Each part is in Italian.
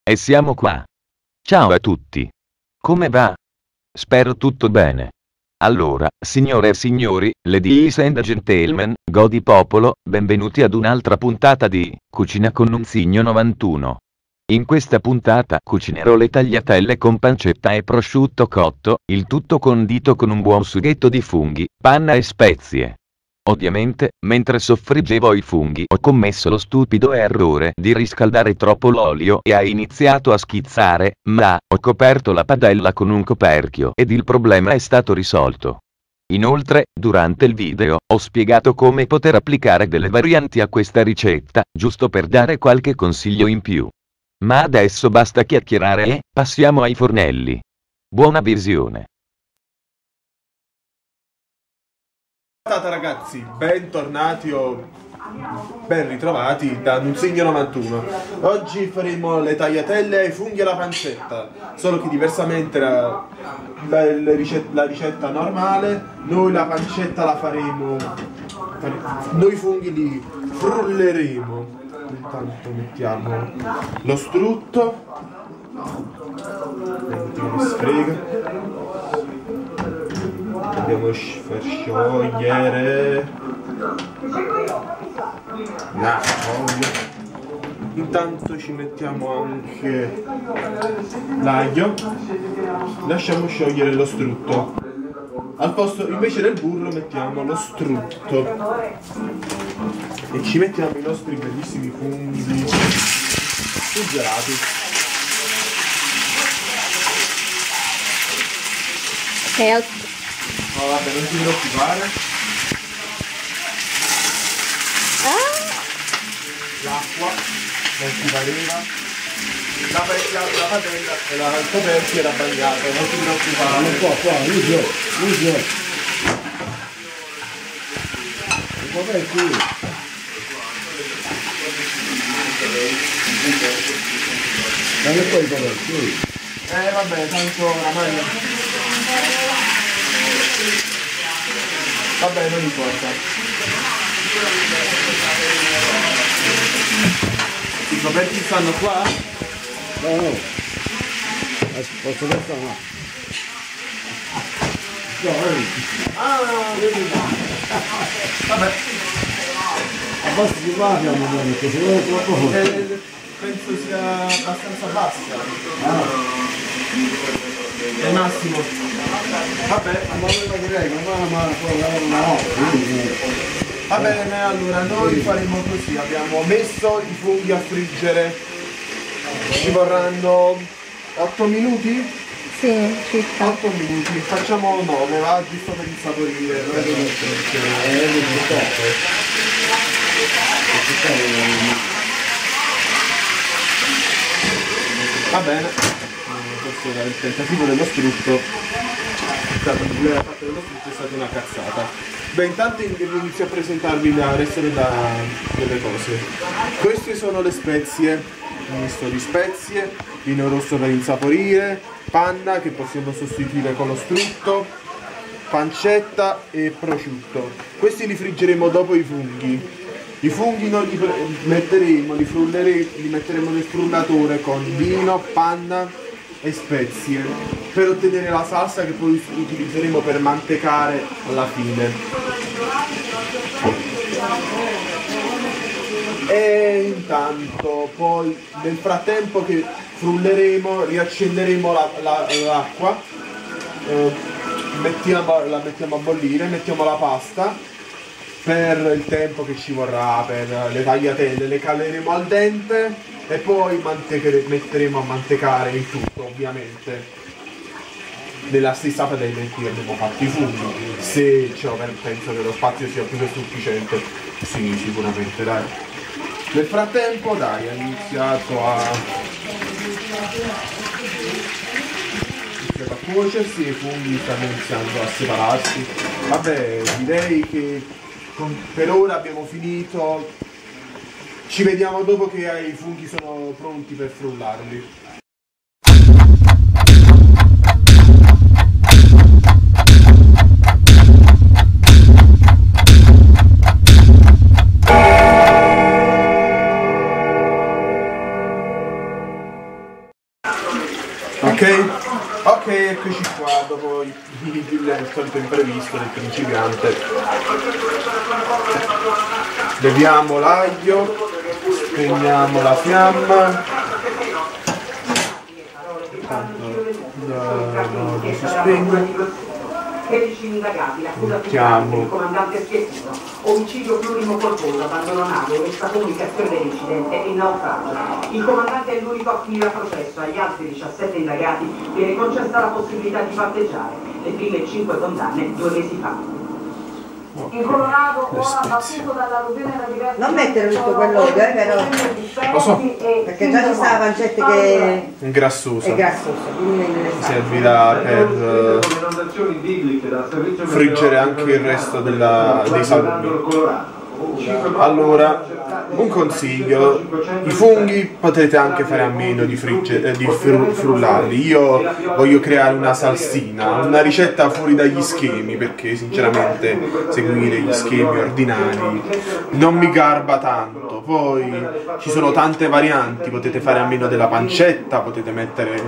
E siamo qua. Ciao a tutti. Come va? Spero tutto bene. Allora, signore e signori, ladies and gentlemen, godi popolo, benvenuti ad un'altra puntata di Cucina con Nunzigno 91. In questa puntata cucinerò le tagliatelle con pancetta e prosciutto cotto, il tutto condito con un buon sughetto di funghi, panna e spezie. Ovviamente, mentre soffriggevo i funghi ho commesso lo stupido errore di riscaldare troppo l'olio e ha iniziato a schizzare, ma ho coperto la padella con un coperchio ed il problema è stato risolto. Inoltre, durante il video, ho spiegato come poter applicare delle varianti a questa ricetta, giusto per dare qualche consiglio in più. Ma adesso basta chiacchierare e passiamo ai fornelli. Buona visione. Ciao ragazzi, bentornati o ben ritrovati da Nunzigno 91. Oggi faremo le tagliatelle ai funghi alla pancetta, solo che diversamente la ricetta normale, noi la pancetta la faremo, noi i funghi li frulleremo. Intanto mettiamo lo strutto, vediamo che sfrega. Dobbiamo far sciogliere l'acqua. Intanto ci mettiamo anche l'aglio, lasciamo sciogliere lo strutto. Al posto invece del burro mettiamo lo strutto e ci mettiamo i nostri bellissimi funghi surgelati. No, vabbè, non ti preoccupare. L'acqua non si valeva. La padella e il coperchio era bagnato, non ti preoccupare. Non può, uso. Il coperchio. Ma che poi il coperchio? Vabbè, tanto oramai. Vabbè, non importa. I coperti stanno qua? No. Posso questo no. Vedi. Vabbè. Abbassa di qua piano piano, perché se vuoi troppo forte. Penso sia abbastanza bassa. È massimo. Vabbè. Ma quello direi che ma no. Va bene, allora noi faremo così, abbiamo messo i funghi a friggere, ci vorranno 8 minuti? Sì, circa. 8 minuti, facciamo 9, va giusto per insaporire. Va bene, questo era il tentativo dello strutto, la fatta dello strutto è stata una cazzata. Beh, intanto inizio a presentarvi il resto delle cose. Queste sono le spezie, un misto di spezie, vino rosso per insaporire, panna che possiamo sostituire con lo strutto, pancetta e prosciutto. Questi li friggeremo dopo i funghi. I funghi noi li metteremo, li metteremo nel frullatore con vino, panna e spezie per ottenere la salsa che poi utilizzeremo per mantecare alla fine. E intanto poi nel frattempo che frulleremo riaccenderemo l'acqua, la mettiamo a bollire, mettiamo la pasta per il tempo che ci vorrà per le tagliatelle, le caleremo al dente e poi metteremo a mantecare il tutto, ovviamente nella stessa padella in cui abbiamo fatto i funghi. Se penso che lo spazio sia più che sufficiente, sì, sicuramente, dai. Nel frattempo, dai, ha iniziato a cuocersi e i funghi stanno iniziando a separarsi. Vabbè, direi che per ora abbiamo finito. Ci vediamo dopo che i funghi sono pronti per frullarli. Ok? Ok, eccoci qua, dopo il solito imprevisto del principiante. Beviamo l'aglio, spegniamo la fiamma. No, si spegne. 13 indagati, l'accusa Mettiamo. il comandante Schiettino, omicidio plurimo colposo, abbandono nave, extracomunicazione dell'incidente e naufragio. Il comandante è l'unico a cui a processo, agli altri 17 indagati viene concessa la possibilità di patteggiare. Le prime 5 condanne 2 mesi fa. In Colorado ora battuto dall'alluvione da diversi... Non mettere tutto quell'olio, però. Lo so. Perché già ci sta la pancetta che Ingrassosa. è grassosa, quindi Servirà per friggere anche il resto dei salumi. Allora, un consiglio: i funghi potete anche fare a meno di frullarli. Io voglio creare una salsina, una ricetta fuori dagli schemi, perché sinceramente seguire gli schemi ordinari non mi garba tanto. Poi ci sono tante varianti, potete fare a meno della pancetta, potete mettere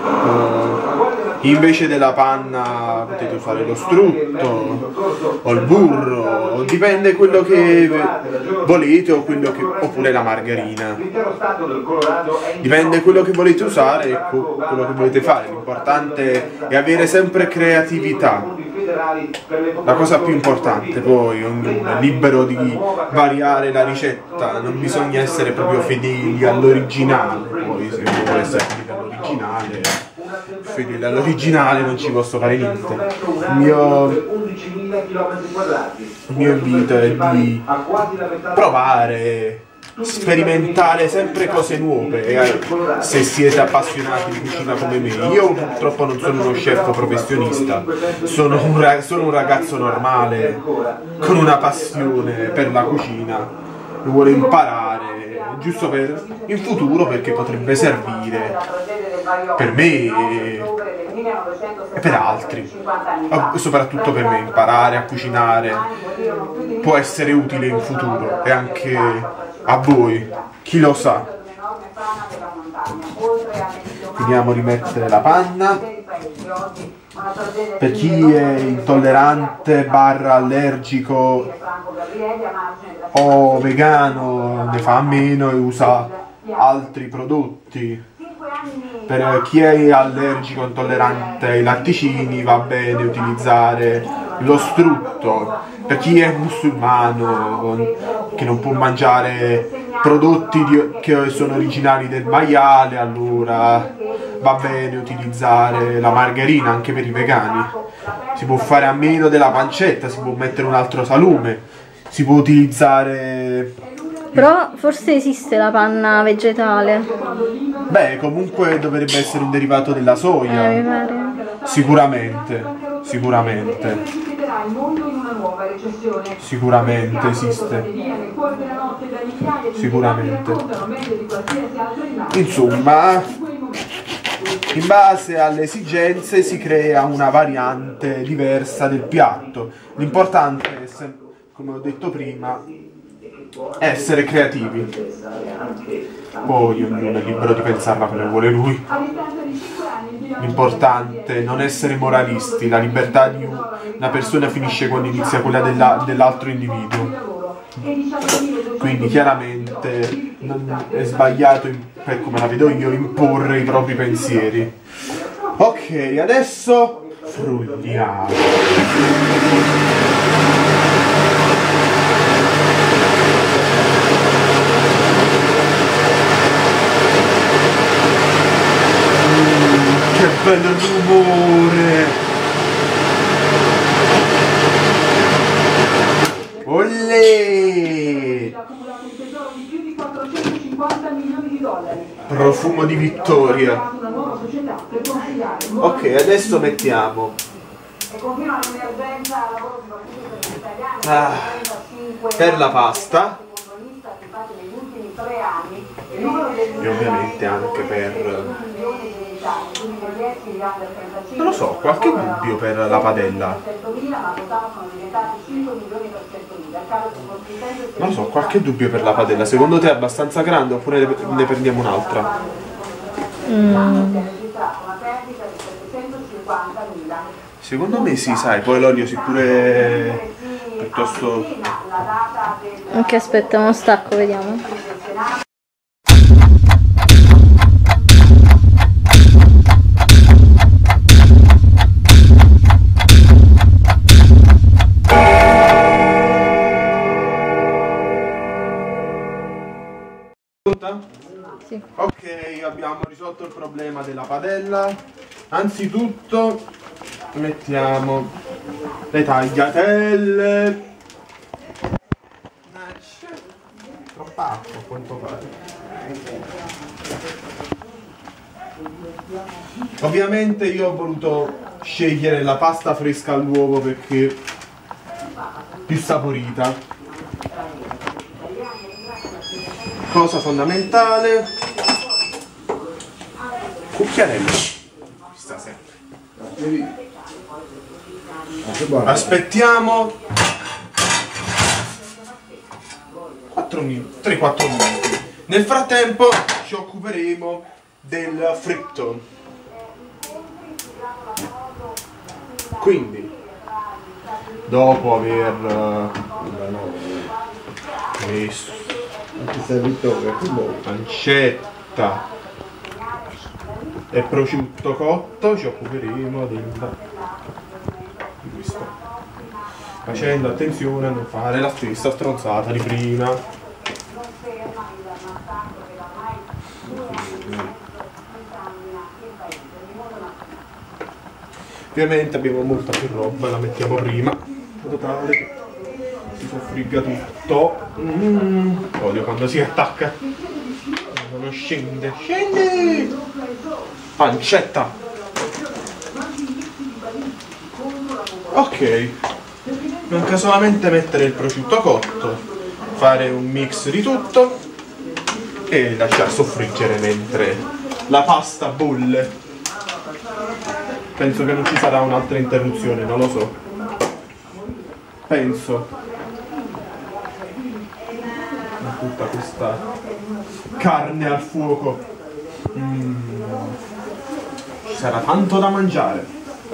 invece della panna potete usare lo strutto o il burro, dipende quello che volete oppure la margarina. Dipende quello che volete usare e quello che volete fare. L'importante è avere sempre creatività. La cosa più importante, poi ognuno è libero di variare la ricetta, non bisogna essere proprio fedeli all'originale. Poi se uno vuole essere fedele all'originale non ci posso fare niente. Il mio invito è di provare, sperimentare sempre cose nuove, se siete appassionati di cucina come me. Io purtroppo non sono uno chef professionista, sono un ragazzo normale con una passione per la cucina che vuole imparare giusto per in futuro, perché potrebbe servire per me e per altri, soprattutto per me. Imparare a cucinare può essere utile in futuro e anche a voi, chi lo sa. Finiamo di mettere la panna. Per chi è intollerante / allergico o vegano ne fa a meno e usa altri prodotti. Per chi è allergico o intollerante ai latticini va bene utilizzare lo strutto. Per chi è musulmano che non può mangiare prodotti che sono originali del maiale, allora va bene utilizzare la margarina. Anche per i vegani si può fare a meno della pancetta, si può mettere un altro salume, si può utilizzare... Però forse esiste la panna vegetale. Beh, comunque dovrebbe essere un derivato della soia. Mi pare. Sicuramente esiste. Sicuramente. Insomma, in base alle esigenze si crea una variante diversa del piatto. L'importante è, come ho detto prima, essere creativi. Poi ognuno è libero di pensarla come vuole lui. L'importante è non essere moralisti. La libertà di una persona finisce quando inizia quella dell'altro individuo. Quindi chiaramente è sbagliato, per come la vedo io, imporre i propri pensieri. Ok, adesso frulliamo. Che bello rumore! Olè! Profumo di vittoria. Ok, adesso mettiamo per la pasta e ovviamente anche per... non lo so, qualche dubbio per la padella. Non lo so, qualche dubbio per la padella. Secondo te è abbastanza grande oppure ne prendiamo un'altra? Secondo me sì, sai, poi l'olio si pure piuttosto... Ok, aspetta, uno stacco, vediamo. Sì. Ok, abbiamo risolto il problema della padella. Anzitutto mettiamo le tagliatelle. Troppa acqua a quanto pare. Ovviamente io ho voluto scegliere la pasta fresca all'uovo perché più saporita. Cosa fondamentale, cucchiarello, sta sempre. Aspettiamo 3-4 minuti. Nel frattempo ci occuperemo del fritto. Quindi, dopo aver messo pancetta e prosciutto cotto, ci occuperemo di questo, facendo attenzione a non fare la stessa stronzata di prima. Ovviamente abbiamo molta più roba, la mettiamo prima, in modo tale che si soffrigga tutto. Odio quando si attacca, quando non scende. Scendi! Pancetta! Ok, manca solamente mettere il prosciutto cotto, fare un mix di tutto e lasciar soffriggere mentre la pasta bolle. Penso che non ci sarà un'altra interruzione, non lo so. Penso. Tutta questa carne al fuoco. Ci sarà tanto da mangiare.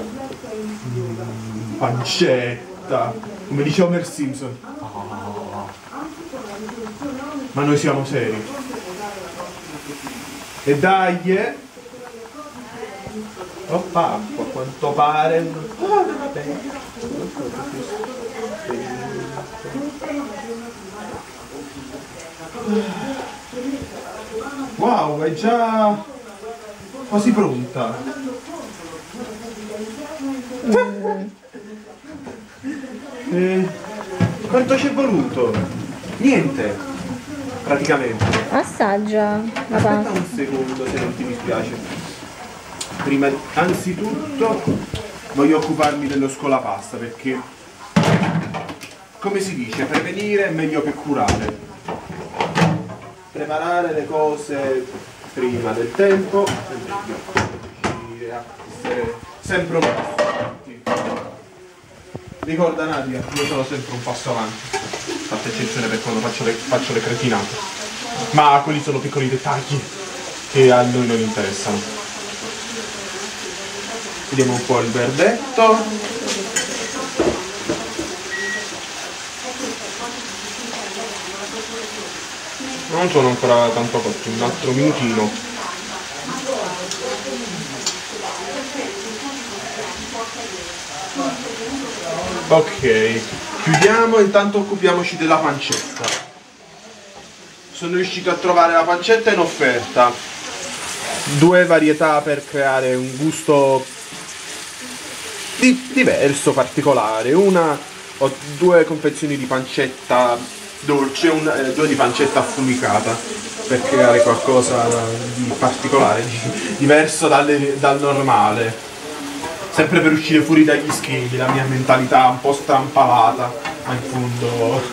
Pancetta. Come dice Homer Simpson. Ma noi siamo seri. E dai! Troppa acqua, a quanto pare. Wow, è già quasi pronta. Quanto ci è voluto? Niente, praticamente. Assaggia la Aspetta pasta. un secondo se non ti dispiace. Prima, anzitutto, voglio occuparmi dello scolapasta perché, come si dice, prevenire è meglio che curare. Preparare le cose prima del tempo è meglio. Riuscire a essere sempre un passo avanti. Ricorda Nadia, io sono sempre un passo avanti. Fatta eccezione per quando faccio le cretinate. Ma quelli sono piccoli dettagli che a noi non interessano. Vediamo un po' il verdetto. Non sono ancora tanto cotti, un altro minutino. Ok, chiudiamo e intanto occupiamoci della pancetta. Sono riuscito a trovare la pancetta in offerta. 2 varietà per creare un gusto diverso, particolare. Ho 2 confezioni di pancetta dolce, 2 di pancetta affumicata per creare qualcosa di particolare, diverso dal normale, sempre per uscire fuori dagli schemi, la mia mentalità un po' strampalata, ma in fondo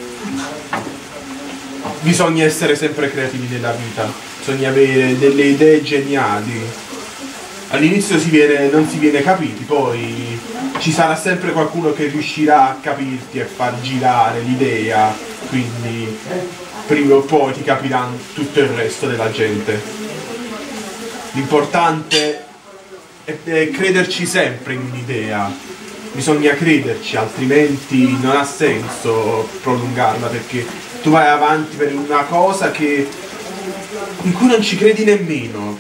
bisogna essere sempre creativi nella vita, bisogna avere delle idee geniali. All'inizio non si viene capiti, poi ci sarà sempre qualcuno che riuscirà a capirti e far girare l'idea, quindi prima o poi ti capiranno tutto il resto della gente. L'importante crederci sempre in un'idea. Bisogna crederci, altrimenti non ha senso prolungarla, perché tu vai avanti per una cosa in cui non ci credi nemmeno.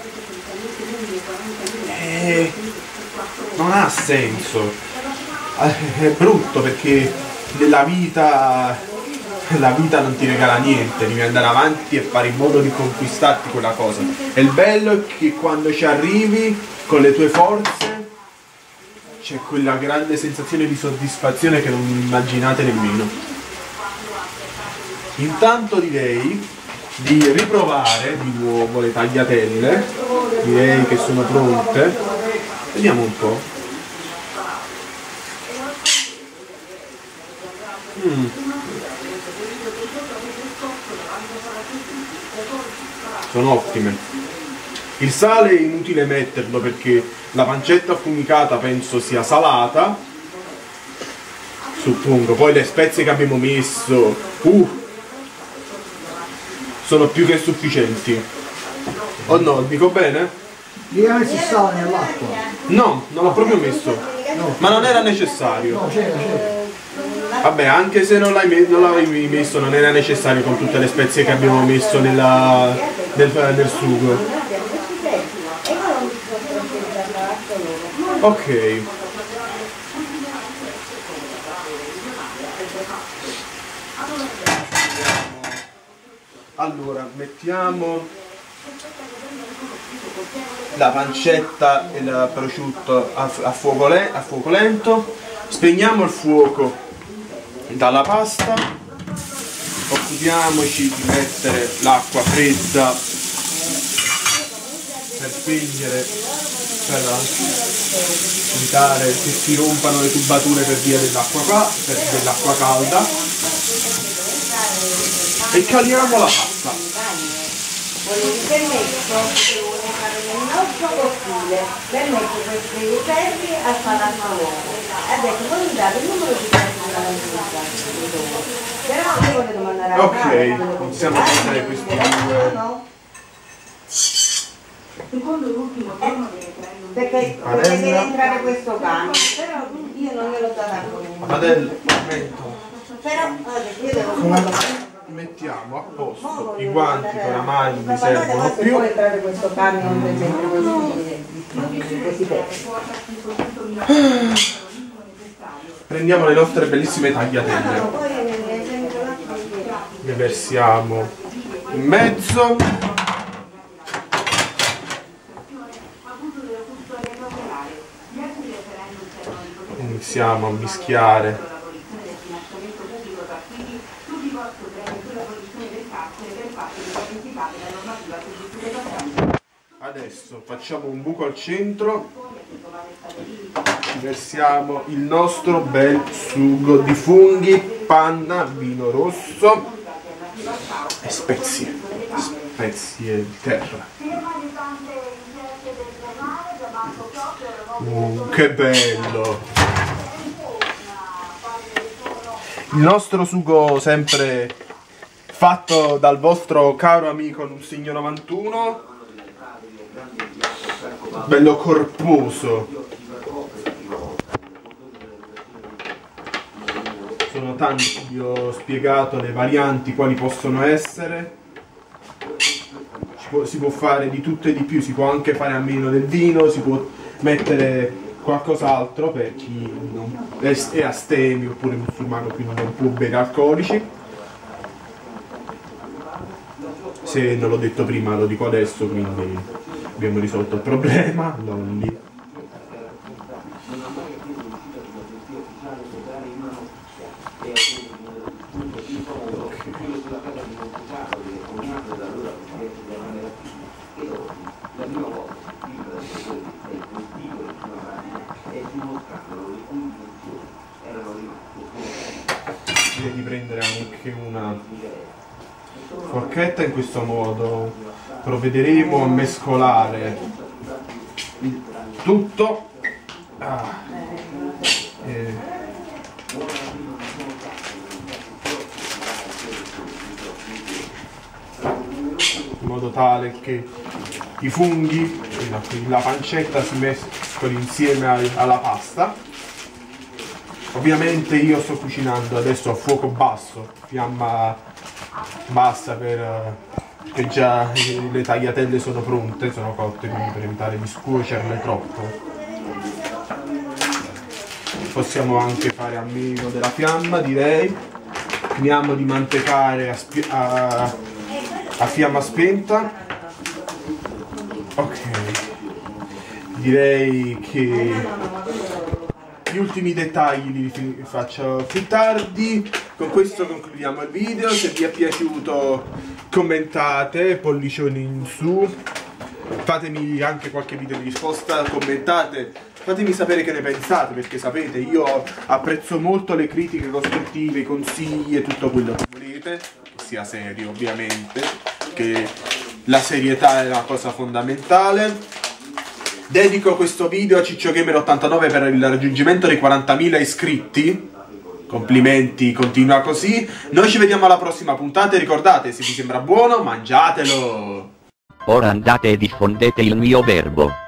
Non ha senso. È brutto, perché la vita non ti regala niente, devi andare avanti e fare in modo di conquistarti quella cosa. E il bello è che quando ci arrivi con le tue forze c'è quella grande sensazione di soddisfazione che non immaginate nemmeno. Intanto direi di riprovare di nuovo le tagliatelle, direi che sono pronte. Vediamo un po'. Sono ottime. Il sale è inutile metterlo perché la pancetta affumicata penso sia salata, suppongo. Poi le spezie che abbiamo messo sono più che sufficienti. Oh no, dico bene? Devi messo il sale nell'acqua. No, non l'ho proprio messo. No. Ma non era necessario. No, c'era. Vabbè, anche se non l'avevi messo, non era necessario con tutte le spezie che abbiamo messo nel sugo. Ok. Allora, mettiamo la pancetta e il prosciutto a fuoco lento. Spegniamo il fuoco dalla pasta, occupiamoci di mettere l'acqua fredda per spegnere, per evitare che si rompano le tubature per via dell'acqua calda, e caliamo la pasta. Volevi permesso che vuole fare nel nostro cortile, permetto questi ferri a fare al uovo. Ha detto, poi mi date il numero di però io voglio domandare a Ok, iniziamo a mettere questi due. Secondo l'ultimo giorno del referendum Perché deve entrare questo cane, però io non gliel'ho data a lui. Padel, momento. Però io devo Mettiamo a posto i guanti che oramai mi servono se più. può entrare questo camion per esempio questi pezzi. Prendiamo le nostre bellissime tagliatelle, le versiamo in mezzo. Iniziamo a mischiare. Adesso facciamo un buco al centro, versiamo il nostro bel sugo di funghi, panna, vino rosso e spezie di terra. Che bello! Il nostro sugo sempre fatto dal vostro caro amico Nussigno 91, bello corposo. Sono tanti, vi ho spiegato le varianti quali possono essere. Si può fare di tutto e di più, si può anche fare a meno del vino, si può mettere qualcos'altro per chi è astemio oppure musulmano, quindi non può bere alcolici. Se non l'ho detto prima lo dico adesso, quindi abbiamo risolto il problema, non lì. Direi di prendere anche una forchetta, in questo modo provvederemo a mescolare il tutto in modo tale che i funghi fino a qui. La pancetta si mescola insieme alla pasta. Ovviamente io sto cucinando adesso a fuoco basso, fiamma bassa perché già le tagliatelle sono pronte, sono cotte, quindi per evitare di scuocerle troppo. Possiamo anche fare a meno della fiamma, direi. Finiamo di mantecare a fiamma spenta. Ok, direi che gli ultimi dettagli li faccio più tardi. Con questo concludiamo il video. Se vi è piaciuto commentate, pollicioni in su, fatemi anche qualche video di risposta, commentate, fatemi sapere che ne pensate, perché sapete, io apprezzo molto le critiche costruttive, i consigli e tutto quello che volete, che sia serio ovviamente, che la serietà è una cosa fondamentale. Dedico questo video a CiccioGamer89 per il raggiungimento dei 40.000 iscritti. Complimenti, continua così. Noi ci vediamo alla prossima puntata e ricordate, se vi sembra buono, mangiatelo! Ora andate e diffondete il mio verbo.